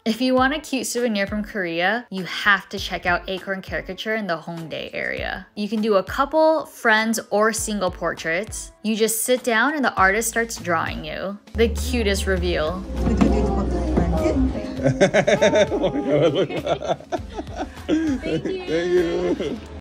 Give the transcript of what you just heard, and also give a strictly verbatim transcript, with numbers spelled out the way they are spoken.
If you want a cute souvenir from Korea, you have to check out Acorn Caricature in the Hongdae area. You can do a couple, friends, or single portraits. You just sit down and the artist starts drawing you. The cutest reveal. Thank you. Thank you.